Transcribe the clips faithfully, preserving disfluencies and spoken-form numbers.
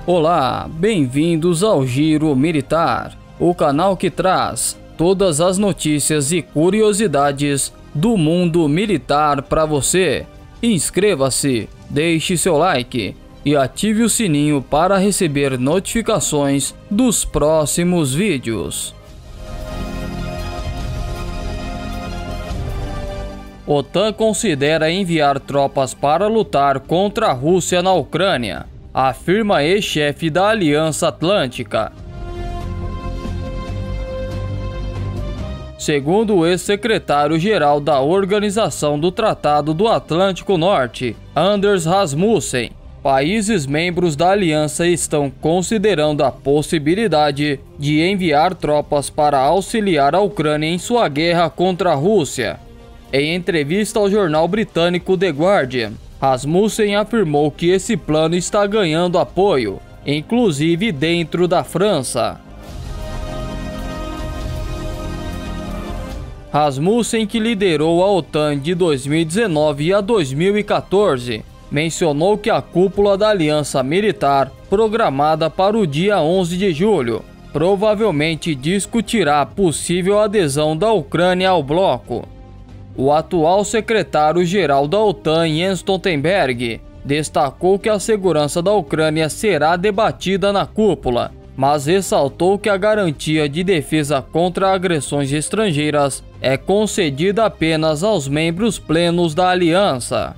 Olá, bem-vindos ao Giro Militar, o canal que traz todas as notícias e curiosidades do mundo militar para você. Inscreva-se, deixe seu like e ative o sininho para receber notificações dos próximos vídeos. OTAN considera enviar tropas para lutar contra a Rússia na Ucrânia, afirma ex-chefe da Aliança Atlântica. Segundo o ex-secretário-geral da Organização do Tratado do Atlântico Norte, Anders Rasmussen, países membros da aliança estão considerando a possibilidade de enviar tropas para auxiliar a Ucrânia em sua guerra contra a Rússia. Em entrevista ao jornal britânico The Guardian, Rasmussen afirmou que esse plano está ganhando apoio, inclusive dentro da França. Rasmussen, que liderou a OTAN de dois mil e dezenove a dois mil e quatorze, mencionou que a cúpula da aliança militar, programada para o dia onze de julho, provavelmente discutirá a possível adesão da Ucrânia ao bloco. O atual secretário-geral da OTAN, Jens Stoltenberg, destacou que a segurança da Ucrânia será debatida na cúpula, mas ressaltou que a garantia de defesa contra agressões estrangeiras é concedida apenas aos membros plenos da aliança.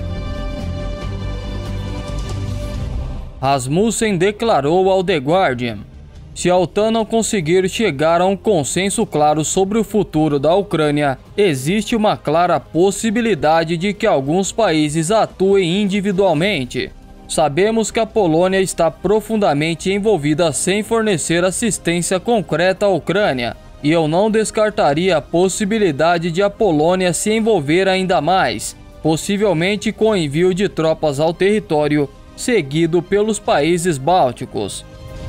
Rasmussen declarou ao The Guardian: se a OTAN não conseguir chegar a um consenso claro sobre o futuro da Ucrânia, existe uma clara possibilidade de que alguns países atuem individualmente. Sabemos que a Polônia está profundamente envolvida sem fornecer assistência concreta à Ucrânia, e eu não descartaria a possibilidade de a Polônia se envolver ainda mais, possivelmente com o envio de tropas ao território, seguido pelos países bálticos.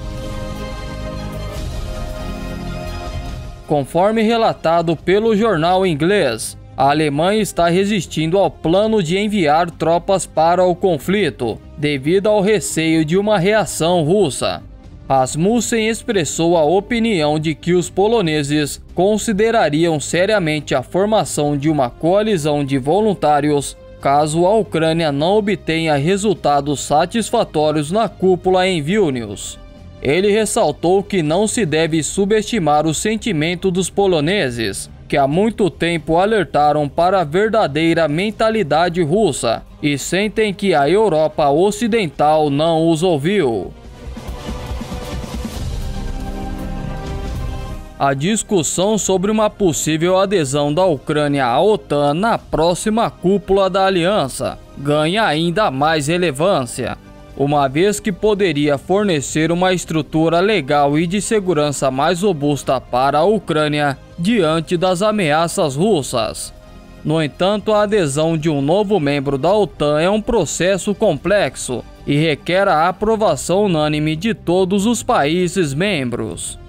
Conforme relatado pelo jornal inglês, a Alemanha está resistindo ao plano de enviar tropas para o conflito, devido ao receio de uma reação russa. Rasmussen expressou a opinião de que os poloneses considerariam seriamente a formação de uma coalizão de voluntários caso a Ucrânia não obtenha resultados satisfatórios na cúpula em Vilnius. Ele ressaltou que não se deve subestimar o sentimento dos poloneses, que há muito tempo alertaram para a verdadeira mentalidade russa e sentem que a Europa Ocidental não os ouviu. A discussão sobre uma possível adesão da Ucrânia à OTAN na próxima cúpula da aliança ganha ainda mais relevância, uma vez que poderia fornecer uma estrutura legal e de segurança mais robusta para a Ucrânia diante das ameaças russas. No entanto, a adesão de um novo membro da OTAN é um processo complexo e requer a aprovação unânime de todos os países membros.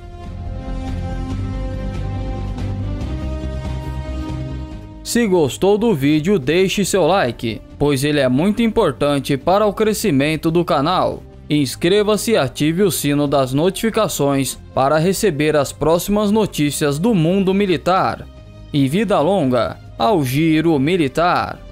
Se gostou do vídeo, deixe seu like, pois ele é muito importante para o crescimento do canal. Inscreva-se e ative o sino das notificações para receber as próximas notícias do mundo militar. E vida longa ao Giro Militar!